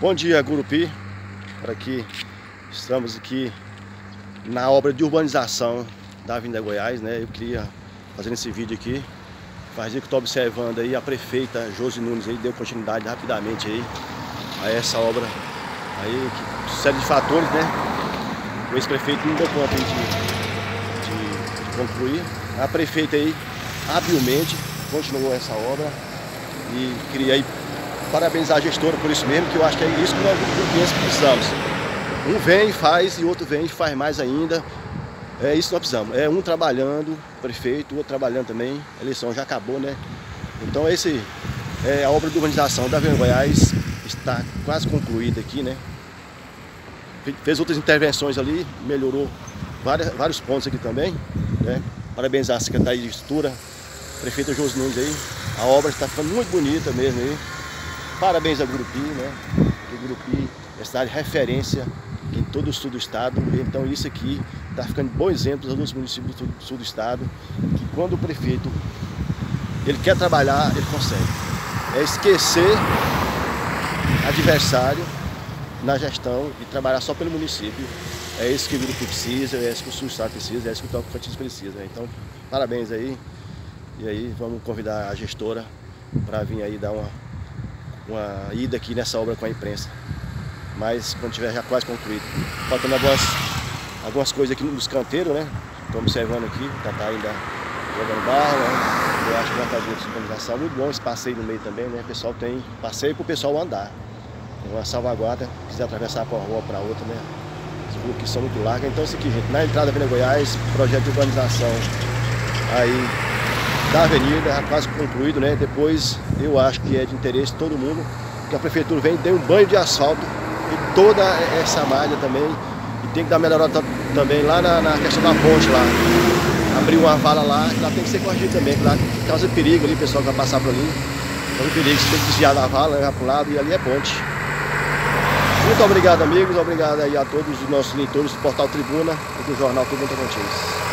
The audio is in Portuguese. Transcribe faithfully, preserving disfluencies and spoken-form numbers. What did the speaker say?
Bom dia, Gurupi. Por aqui, estamos aqui na obra de urbanização da Avenida Goiás, né? Eu queria fazer esse vídeo aqui. Faz dia que estou observando aí, a prefeita Josi Nunes aí deu continuidade rapidamente aí a essa obra aí, que série de fatores, né? O ex-prefeito não deu conta aí de, de, de concluir. A prefeita aí habilmente continuou essa obra e queria aí parabenizar a gestora por isso mesmo, que eu acho que é isso que nós precisamos. Um vem e faz e outro vem e faz mais ainda. É isso que nós precisamos. É um trabalhando, prefeito, o outro trabalhando também. A eleição já acabou, né? Então esse é a obra de urbanização da Avenida Goiás, está quase concluída aqui, né? Fez outras intervenções ali, melhorou várias, vários pontos aqui também, né? Parabenizar a Secretaria de Estrutura, prefeita Josi Nunes aí. A obra está ficando muito bonita mesmo aí. Parabéns ao Gurupi, né? O Gurupi é cidade de referência em todo o sul do estado. Então isso aqui está ficando bom exemplo para os outros municípios do sul do estado, que quando o prefeito ele quer trabalhar, ele consegue. É esquecer adversário na gestão e trabalhar só pelo município. É isso que o Gurupi precisa, é isso que o sul do estado precisa, é isso que o Tocantins precisa. Né? Então, parabéns aí. E aí vamos convidar a gestora para vir aí dar uma, uma ida aqui nessa obra com a imprensa. Mas quando tiver já quase concluído. Faltando algumas, algumas coisas aqui nos canteiros, né? Estou observando aqui, tá, tá ainda jogando barro, né? Eu acho que vai fazer essa organização muito bom, esse passeio no meio também, né? O pessoal tem passeio para o pessoal andar. Tem uma salvaguarda, quiser atravessar para uma rua para outra, né? Os ruas que são muito largas. Então isso aqui, gente, na entrada da Avenida Goiás, projeto de urbanização aí da avenida, já quase concluído, né? Depois eu acho que é de interesse de todo mundo que a prefeitura vem e dê um banho de asfalto em toda essa malha também. E tem que dar melhorada também lá na, na questão da ponte lá. Abrir uma vala lá, que lá tem que ser corrigido também, que lá causa perigo ali, o pessoal que vai passar por ali. Então, perigo, você tem que desviar da vala, levar para o lado e ali é ponte. Muito obrigado, amigos, obrigado aí a todos os nossos leitores do Portal Tribuna e do Jornal Tribuna Tocantins.